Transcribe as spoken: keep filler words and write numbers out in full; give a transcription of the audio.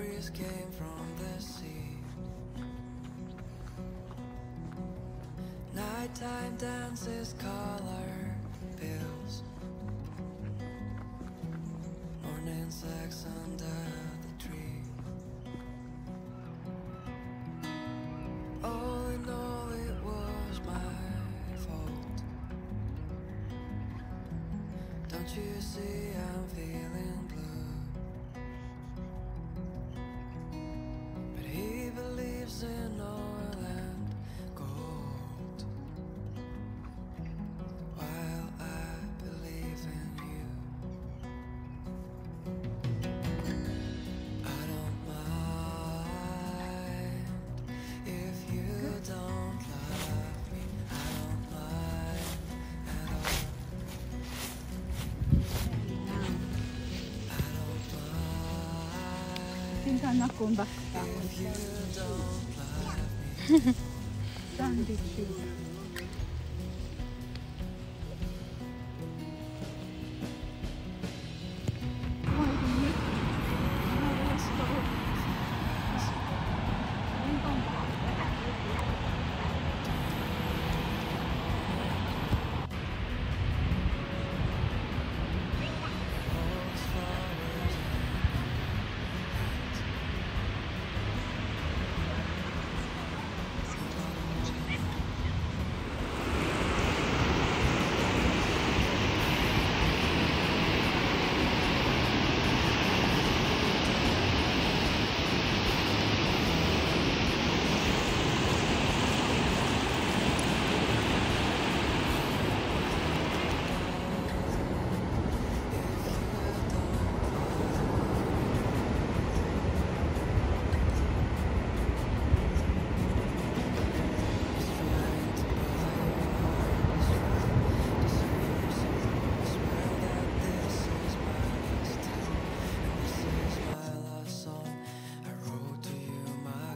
breeze came from the sea. Nighttime dances, color pills, morning sex under the tree. All in all, it was my fault. Don't you see I'm feeling blue? But he believes in oil and gold, while I believe in you. I don't mind if you don't love me. I don't mind at all. I don't mind Pinsan ako back if you don't love me. Saan dito?